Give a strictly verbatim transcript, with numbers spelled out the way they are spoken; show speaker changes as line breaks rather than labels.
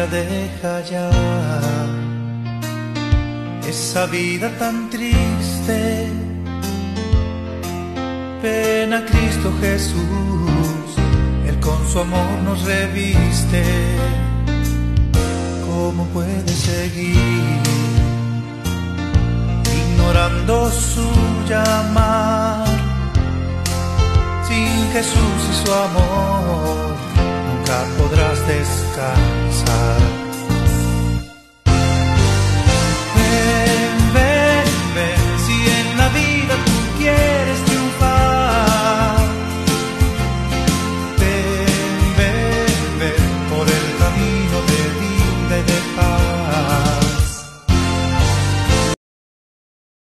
Mira, deja ya esa vida tan triste. Ven a Cristo Jesús, Él con su amor nos reviste. ¿Cómo puedes seguir ignorando su llamar? Sin Jesús y su amor nunca podrás descansar.